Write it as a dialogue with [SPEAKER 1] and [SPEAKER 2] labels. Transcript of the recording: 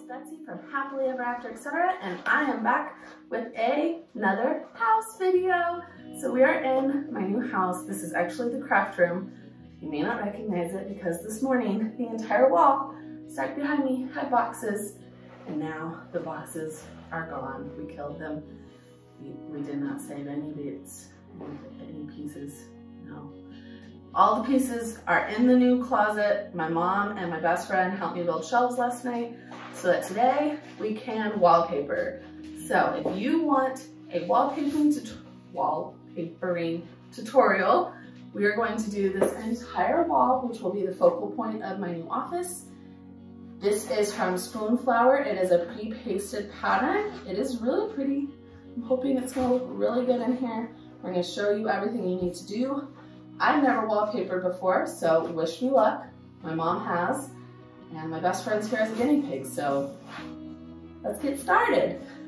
[SPEAKER 1] Betsy from Happily Ever After, etc. And I am back with another house video. So we are in my new house. This is actually the craft room. You may not recognize it because this morning the entire wall stuck behind me had boxes, and now the boxes are gone. We killed them. We did not save any bits, any pieces, no. All the pieces are in the new closet. My mom and my best friend helped me build shelves last night so that today we can wallpaper. So if you want a wallpapering tutorial, we are going to do this entire wall, which will be the focal point of my new office. This is from Spoonflower. It is a pre-pasted pattern. It is really pretty. I'm hoping it's gonna look really good in here. We're gonna show you everything you need to do. I've never wallpapered before, so wish me luck. My mom has, and my best friend's here as a guinea pig, so let's get started.